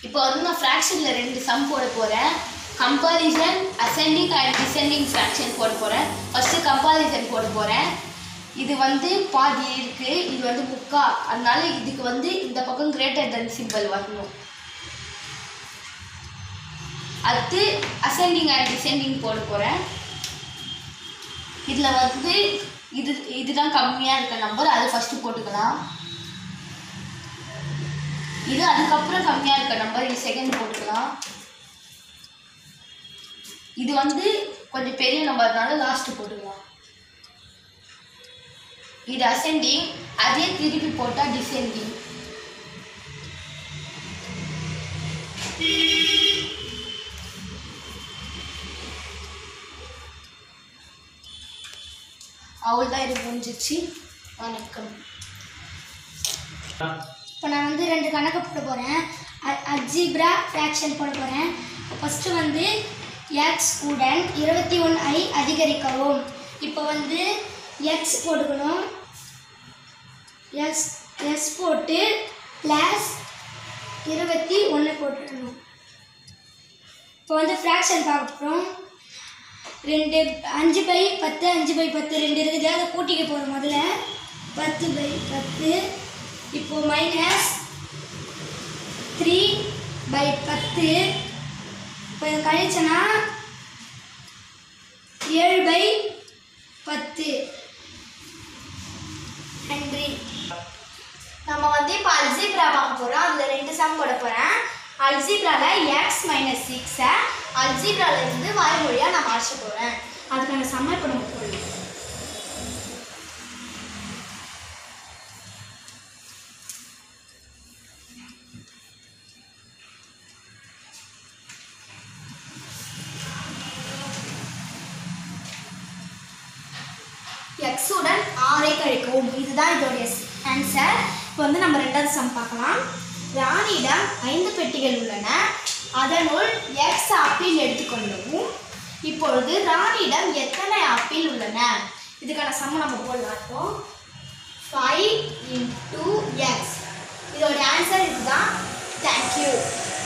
இப்போ வந்து நான் ஃப்ராக்ஷனில் 2 சம் போட போகிறேன். Comparison ascending and descending fraction போட போகிறேன். ஃபஸ்ட்டு கம்பாரிசன் போட போகிறேன். இது வந்து பாதி இருக்குது, இது வந்து முக்கா, அதனால இதுக்கு வந்து இந்த பக்கம் கிரேட்டர் தென் சிம்பிள் வரணும். அடுத்து அசெண்டிங் அண்ட் டிசெண்டிங் போட போகிறேன். இதில் வந்து இதுதான் கம்மியாக இருக்க நம்பர், அது ஃபஸ்ட்டு போட்டுக்கலாம். இது அதுக்கப்புறம் கம்மியாக இருக்க நம்பர், இது செகண்ட் போட்டுக்கலாம். இது வந்து கொஞ்சம் பெரிய நம்பர்னால லாஸ்ட்டு போட்டுக்கலாம். இது அசெண்டிங், அதே திருப்பி போட்டால் டிசெண்டிங். அவ்வளோதான், இது முடிஞ்சிச்சு. வணக்கம். இப்போ நான் வந்து 2 கணக்கு போட போகிறேன். அல்ஜீப்ரா ஃப்ராக்ஷன் போட போகிறேன். ஃபஸ்ட்டு வந்து எக்ஸ் உடன் 21ஐ அதிகரிக்கவும். இப்போ வந்து எக்ஸ் போட்டுக்கணும். எக்ஸ் போட்டு ப்ளஸ் 21 போட்டுக்கணும். இப்போ வந்து ஃப்ராக்ஷன் பார்க்க போகிறோம். 5/10 5/10 2 இருக்குது, அதை கூட்டிக்க போகிறோம். முதல்ல 10/10. இப்போ மைனஸ் 3/10. இப்போ இது கழிச்சனா 7/10. நன்றி. நம்ம வந்து இப்போ அல்ஜீப்ரா பார்க்க போகிறோம். அதில் 2 சம் போட போகிறேன். அல்ஜீப்ராவில் எக்ஸ் மைனஸ் 6 அல்ஜீப்ராவில் இருந்து வாய்மொழியாக நான் மாற்ற போகிறேன். அதுக்கான சம்மர் இப்போ நம்ம போடலாம். எக்ஸுடன் 6ஐ கழிக்கவும். இதுதான் இதோடைய ஆன்சர். இப்போ வந்து நம்ம 2வது சம் பார்க்கலாம். ராணியிடம் 5 பெட்டிகள் உள்ளன. அதனுள் எக்ஸ் ஆப்பிள் எடுத்துக்கொள்ளவும். இப்பொழுது ராணியிடம் எத்தனை ஆப்பிள் உள்ளன? இதுக்கான சம் நம்ம போடலாம். 5 × x. இதோட ஆன்சர் இதுதான். தேங்க்யூ.